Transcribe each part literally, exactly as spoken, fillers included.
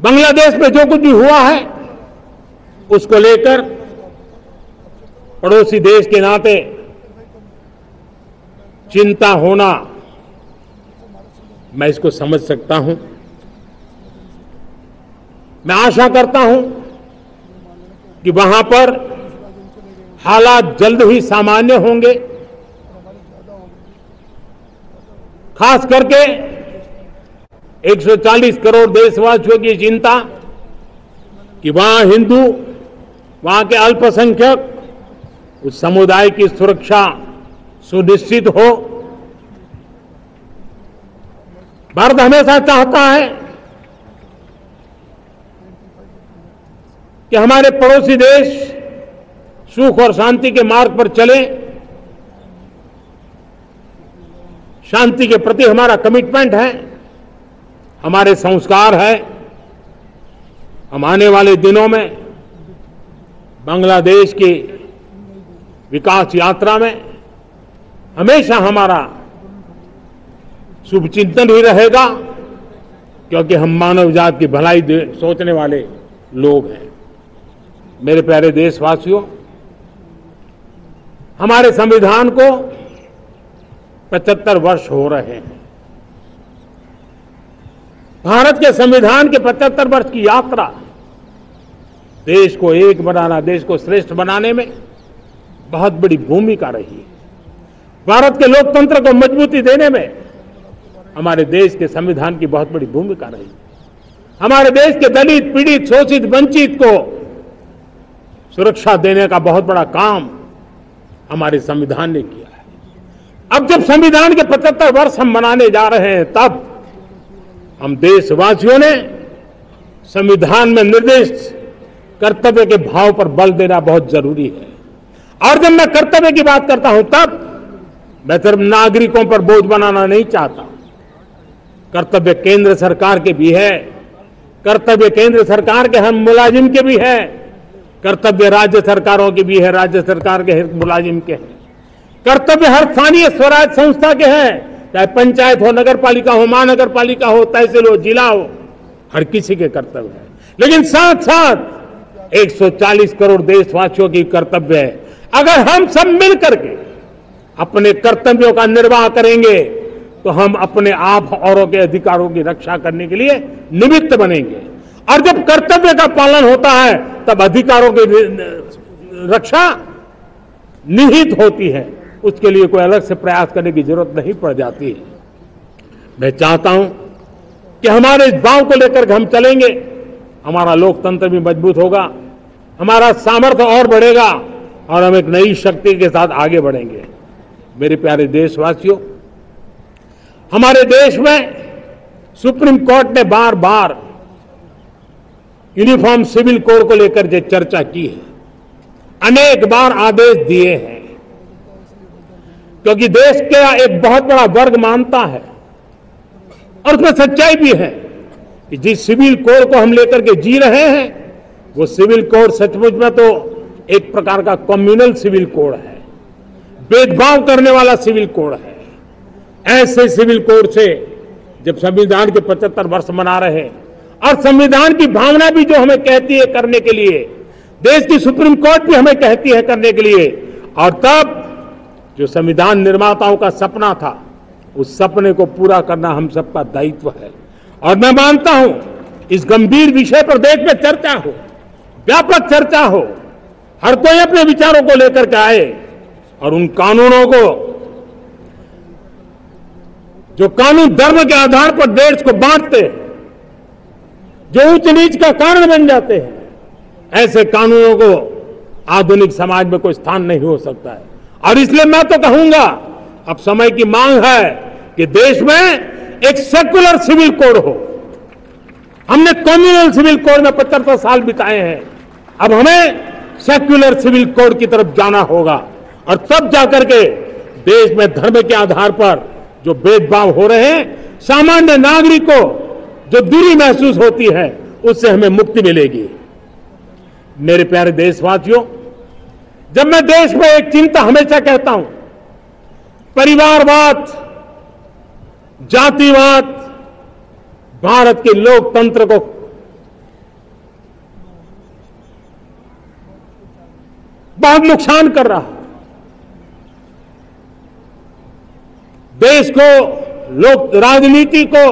बांग्लादेश में जो कुछ भी हुआ है उसको लेकर पड़ोसी देश के नाते चिंता होना, मैं इसको समझ सकता हूं। मैं आशा करता हूं कि वहां पर हालात जल्द ही सामान्य होंगे। खास करके एक सौ चालीस करोड़ देशवासियों की चिंता कि वहां हिंदू, वहां के अल्पसंख्यक, उस समुदाय की सुरक्षा सुनिश्चित हो। भारत हमेशा चाहता है कि हमारे पड़ोसी देश सुख और शांति के मार्ग पर चले। शांति के प्रति हमारा कमिटमेंट है, हमारे संस्कार है। हम आने वाले दिनों में बांग्लादेश की विकास यात्रा में हमेशा हमारा शुभचिंतन ही रहेगा, क्योंकि हम मानव जाति की भलाई सोचने वाले लोग हैं। मेरे प्यारे देशवासियों, हमारे संविधान को पचहत्तर वर्ष हो रहे हैं। भारत के संविधान के पचहत्तर वर्ष की यात्रा देश को एक बनाना, देश को श्रेष्ठ बनाने में बहुत बड़ी भूमिका रही है। भारत के लोकतंत्र को मजबूती देने में हमारे देश के संविधान की बहुत बड़ी भूमिका रही। हमारे देश के दलित, पीड़ित, शोषित, वंचित को सुरक्षा देने का बहुत बड़ा काम हमारे संविधान ने किया है। अब जब संविधान के पचहत्तर वर्ष हम मनाने जा रहे हैं, तब हम देशवासियों ने संविधान में निर्दिष्ट कर्तव्य के भाव पर बल देना बहुत जरूरी है। और जब मैं कर्तव्य की बात करता हूं, तब मैं सिर्फ नागरिकों पर बोझ बनाना नहीं चाहता। कर्तव्य केंद्र सरकार के भी है, कर्तव्य केंद्र सरकार के हम मुलाजिम के भी है, कर्तव्य राज्य सरकारों के भी है, राज्य सरकार के मुलाजिम के हैं, कर्तव्य हर स्थानीय स्वराज संस्था के हैं, चाहे पंचायत हो, नगर पालिका हो, महानगर पालिका हो, तहसील हो, जिला हो, हर किसी के कर्तव्य है। लेकिन साथ साथ एक सौ चालीस करोड़ देशवासियों की कर्तव्य है। अगर हम सब मिल करके अपने कर्तव्यों का निर्वाह करेंगे तो हम अपने आप औरों के अधिकारों की रक्षा करने के लिए निमित्त बनेंगे। और जब कर्तव्य का पालन होता है, तब अधिकारों की रक्षा निहित होती है। उसके लिए कोई अलग से प्रयास करने की जरूरत नहीं पड़ जाती है। मैं चाहता हूं कि हमारे इस भाव को लेकर हम चलेंगे, हमारा लोकतंत्र भी मजबूत होगा, हमारा सामर्थ्य और बढ़ेगा और हम एक नई शक्ति के साथ आगे बढ़ेंगे। मेरे प्यारे देशवासियों, हमारे देश में सुप्रीम कोर्ट ने बार बार यूनिफॉर्म सिविल कोड को लेकर जो चर्चा की है, अनेक बार आदेश दिए हैं, क्योंकि देश का एक बहुत बड़ा वर्ग मानता है और उसमें सच्चाई भी है कि जिस सिविल कोड को हम लेकर के जी रहे हैं, वो सिविल कोड सचमुच में तो एक प्रकार का कम्युनल सिविल कोड है, भेदभाव करने वाला सिविल कोड है। ऐसे सिविल कोड से जब संविधान के पचहत्तर वर्ष मना रहे हैं और संविधान की भावना भी जो हमें कहती है करने के लिए, देश की सुप्रीम कोर्ट भी हमें कहती है करने के लिए, और तब जो संविधान निर्माताओं का सपना था, उस सपने को पूरा करना हम सबका दायित्व है। और मैं मानता हूं इस गंभीर विषय पर देश में चर्चा हो, व्यापक चर्चा हो, हर कोई अपने विचारों को लेकर के आए और उन कानूनों को, जो कानून धर्म के आधार पर देश को बांटते हैं, जो उच्च नीच का कारण बन जाते हैं, ऐसे कानूनों को आधुनिक समाज में कोई स्थान नहीं हो सकता है। और इसलिए मैं तो कहूंगा, अब समय की मांग है कि देश में एक सेकुलर सिविल कोड हो। हमने कम्युनल सिविल कोड में पचहत्तर साल बिताए हैं, अब हमें सेक्युलर सिविल कोड की तरफ जाना होगा और तब जाकर के देश में धर्म के आधार पर जो भेदभाव हो रहे हैं, सामान्य नागरिक को जो दूरी महसूस होती है, उससे हमें मुक्ति मिलेगी। मेरे प्यारे देशवासियों, जब मैं देश में एक चिंता हमेशा कहता हूं, परिवारवाद, जातिवाद भारत के लोकतंत्र को बहुत नुकसान कर रहा है। देश को, लोक राजनीति को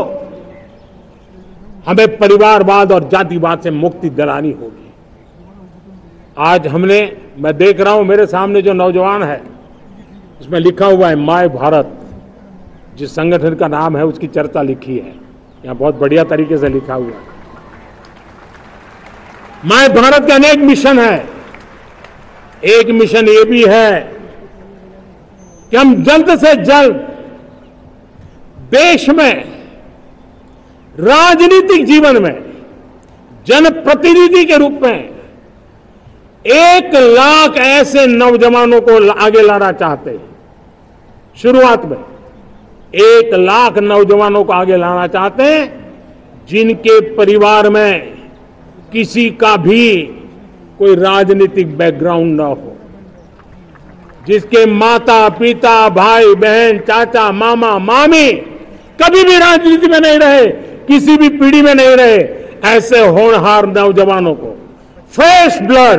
हमें परिवारवाद और जातिवाद से मुक्ति दिलानी होगी। आज हमने, मैं देख रहा हूं मेरे सामने जो नौजवान है, उसमें लिखा हुआ है माय भारत, जिस संगठन का नाम है उसकी चर्चा लिखी है, यहां बहुत बढ़िया तरीके से लिखा हुआ है। माय भारत के अनेक मिशन है। एक मिशन ये भी है कि हम जल्द से जल्द देश में राजनीतिक जीवन में जनप्रतिनिधि के रूप में एक लाख ऐसे नौजवानों को आगे लाना चाहते हैं। शुरुआत में एक लाख नौजवानों को आगे लाना चाहते हैं जिनके परिवार में किसी का भी कोई राजनीतिक बैकग्राउंड न हो, जिसके माता पिता भाई बहन चाचा मामा मामी कभी भी राजनीति में नहीं रहे, किसी भी पीढ़ी में नहीं रहे, ऐसे होनहार नौजवानों को फ्रेश ब्लड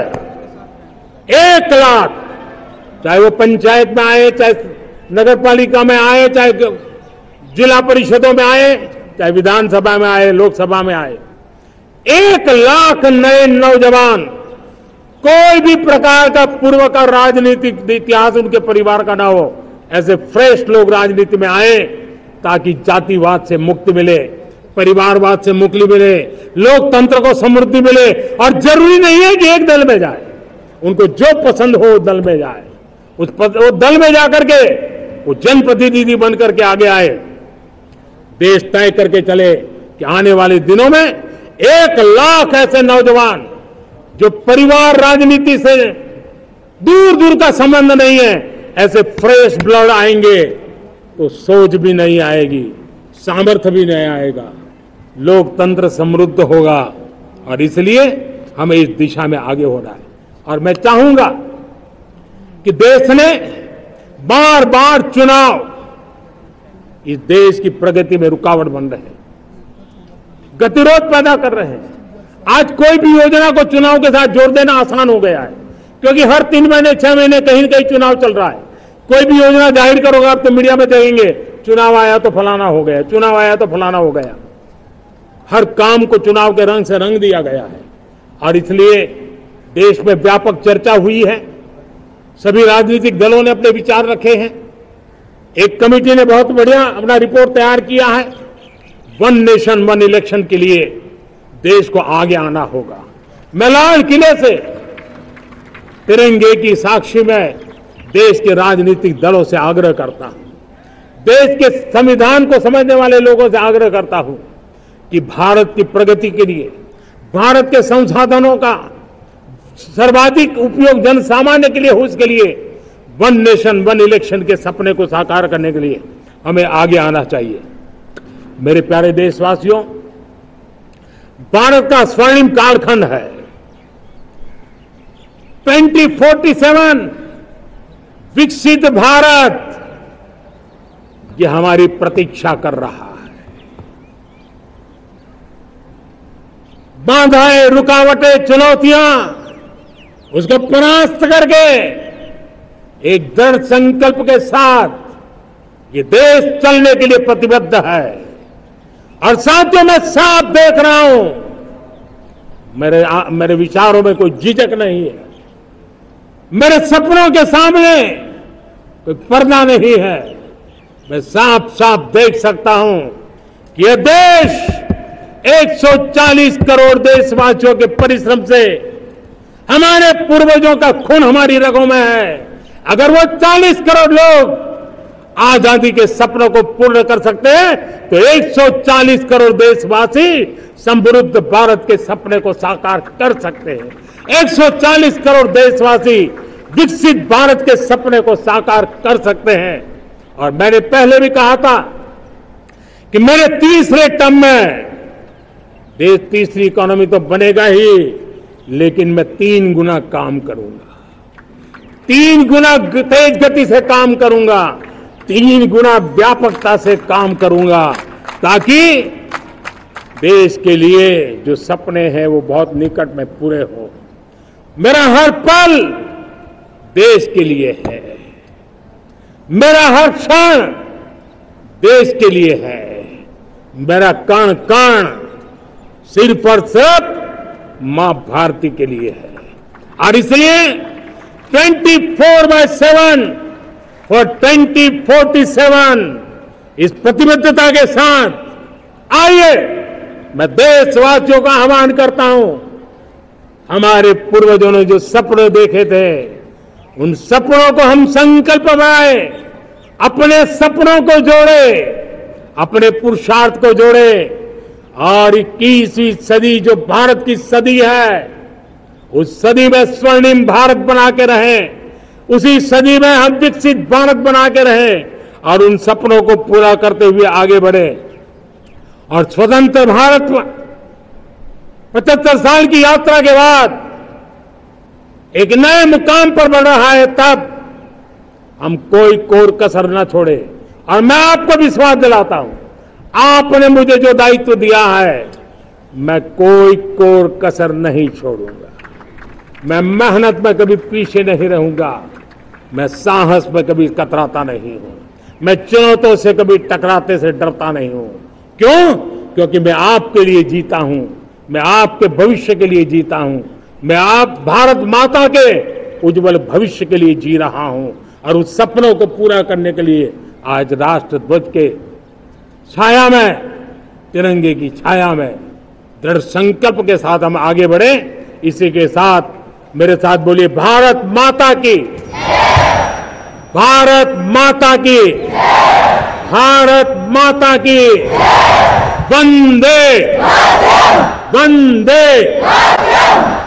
एक लाख, चाहे वो पंचायत में आए, चाहे नगर पालिका में आए, चाहे जिला परिषदों में आए, चाहे विधानसभा में आए, लोकसभा में आए, एक लाख नए नौजवान, कोई भी प्रकार का पूर्व का राजनीतिक इतिहास उनके परिवार का ना हो, ऐसे फ्रेश लोग राजनीति में आए ताकि जातिवाद से मुक्ति मिले, परिवारवाद से मुक्ति मिले, लोकतंत्र को समृद्धि मिले। और जरूरी नहीं है कि एक दल में जाए, उनको जो पसंद हो दल में जाए, उस पद, वो दल में जाकर के वो जनप्रतिनिधि बनकर के आगे आए। देश तय करके चले कि आने वाले दिनों में एक लाख ऐसे नौजवान जो परिवार राजनीति से दूर दूर का संबंध नहीं है, ऐसे फ्रेश ब्लड आएंगे तो सोच भी नहीं आएगी, सामर्थ्य भी नहीं आएगा, लोकतंत्र समृद्ध होगा। और इसलिए हमें इस दिशा में आगे होना है। और मैं चाहूंगा कि देश ने बार बार चुनाव इस देश की प्रगति में रुकावट बन रहे हैं, गतिरोध पैदा कर रहे हैं। आज कोई भी योजना को चुनाव के साथ जोड़ देना आसान हो गया है, क्योंकि हर तीन महीने छह महीने कहीं न कहीं चुनाव चल रहा है। कोई भी योजना जाहिर करोगे आप तो मीडिया में देखेंगे, चुनाव आया तो फलाना हो गया, चुनाव आया तो फलाना हो गया। हर काम को चुनाव के रंग से रंग दिया गया है। और इसलिए देश में व्यापक चर्चा हुई है, सभी राजनीतिक दलों ने अपने विचार रखे हैं। एक कमेटी ने बहुत बढ़िया अपना रिपोर्ट तैयार किया है। वन नेशन वन इलेक्शन के लिए देश को आगे आना होगा। मैं लाल किले से तिरंगे की साक्षी में देश के राजनीतिक दलों से आग्रह करता हूं, देश के संविधान को समझने वाले लोगों से आग्रह करता हूं कि भारत की प्रगति के लिए, भारत के संसाधनों का सर्वाधिक उपयोग जन सामान्य के लिए हो, उसके लिए वन नेशन वन इलेक्शन के सपने को साकार करने के लिए हमें आगे आना चाहिए। मेरे प्यारे देशवासियों, भारत का स्वर्णिम कालखंड है। ट्वेंटी फोर्टी सेवन विकसित भारत, ये हमारी प्रतीक्षा कर रहा है। बाधाएं, रुकावटें, चुनौतियां, उसको परास्त करके एक दृढ़ संकल्प के साथ ये देश चलने के लिए प्रतिबद्ध है। और साथियों, मैं साफ देख रहा हूं, मेरे मेरे विचारों में कोई झिझक नहीं है, मेरे सपनों के सामने कोई पर्दा नहीं है। मैं साफ साफ देख सकता हूं कि यह देश एक सौ चालीस करोड़ देशवासियों के परिश्रम से, हमारे पूर्वजों का खून हमारी रगों में है। अगर वो चालीस करोड़ लोग आजादी के सपनों को पूर्ण कर सकते हैं तो एक सौ चालीस करोड़ देशवासी समृद्ध भारत के सपने को साकार कर सकते हैं। एक सौ चालीस करोड़ देशवासी विकसित भारत के सपने को साकार कर सकते हैं। और मैंने पहले भी कहा था कि मेरे तीसरे टर्म में देश तीसरी इकोनॉमी तो बनेगा ही, लेकिन मैं तीन गुना काम करूंगा, तीन गुना तेज गति से काम करूंगा, तीन गुना व्यापकता से काम करूंगा, ताकि देश के लिए जो सपने हैं वो बहुत निकट में पूरे हो। मेरा हर पल देश के लिए है। मेरा हर क्षण देश के लिए है। मेरा कण कण सिर्फ और सिर्फ मां भारती के लिए है। और इसलिए चौबीस by seven for twenty forty seven इस प्रतिबद्धता के साथ आइए मैं देशवासियों का आह्वान करता हूं। हमारे पूर्वजों ने जो सपने देखे थे उन सपनों को हम संकल्प बनाए, अपने सपनों को जोड़े, अपने पुरुषार्थ को जोड़े और इक्कीसवीं सदी जो भारत की सदी है उस सदी में स्वर्णिम भारत बना के रहें, उसी सदी में हम विकसित भारत बना के रहें और उन सपनों को पूरा करते हुए आगे बढ़े। और स्वतंत्र भारत पचहत्तर साल की यात्रा के बाद एक नए मुकाम पर बढ़ रहा है, तब हम कोई कोर कसर न छोड़े। और मैं आपको विश्वास दिलाता हूं, आपने मुझे जो दायित्व दिया है मैं कोई कोर कसर नहीं छोड़ूंगा। मैं मेहनत में कभी पीछे नहीं रहूंगा। मैं साहस में कभी कतराता नहीं हूं। मैं चुनौतियों से कभी टकराते से डरता नहीं हूं। क्यों? क्योंकि मैं आपके लिए जीता हूं, मैं आपके भविष्य के लिए जीता हूं, मैं आप भारत माता के उज्जवल भविष्य के लिए जी रहा हूं। और उस सपनों को पूरा करने के लिए आज राष्ट्र ध्वज के छाया में, तिरंगे की छाया में दृढ़ संकल्प के साथ हम आगे बढ़े। इसी के साथ मेरे साथ बोलिए, भारत माता की, भारत माता की, भारत माता की, वंदे वंदे